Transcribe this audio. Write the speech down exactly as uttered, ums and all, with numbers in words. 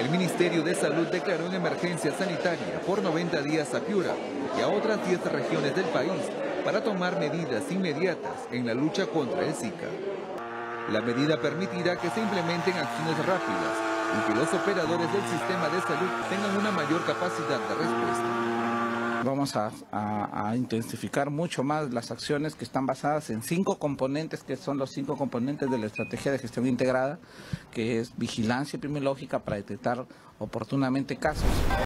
El Ministerio de Salud declaró en emergencia sanitaria por noventa días a Piura y a otras diez regiones del país para tomar medidas inmediatas en la lucha contra el Zika. La medida permitirá que se implementen acciones rápidas y que los operadores del sistema de salud tengan una mayor capacidad de respuesta. Vamos a, a, a intensificar mucho más las acciones que están basadas en cinco componentes, que son los cinco componentes de la estrategia de gestión integrada, que es vigilancia epidemiológica para detectar oportunamente casos.